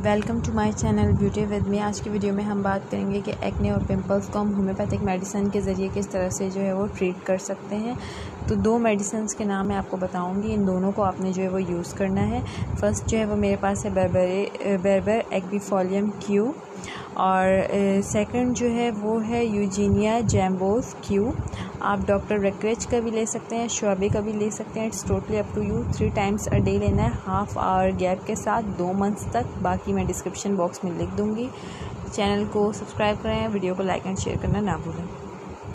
Welcome to my channel beauty with me. आज की video में हम बात करेंगे कि एक्ने और पिंपल्स को हम होम्योपैथिक मेडिसिन के ज़रिए किस तरह से जो है वो ट्रीट कर सकते हैं। तो दो मेडिसिन के नाम मैं आपको बताऊंगी, इन दोनों को आपने जो है वो यूज़ करना है। फर्स्ट जो है वो मेरे पास है बेर्बर एक्विफोलियम क्यू, और सेकंड जो है वो है यूजीनिया जैम्बोस क्यू। आप डॉक्टर रेक्रेच का भी ले सकते हैं, शोबे का भी ले सकते हैं। It's totally up to you. 3 times a day लेना है, हाफ आवर गैप के साथ 2 मंथ्स तक। बाकी मैं डिस्क्रिप्शन बॉक्स में लिख दूँगी। चैनल को सब्सक्राइब करें, वीडियो को लाइक एंड शेयर करना ना भूलें।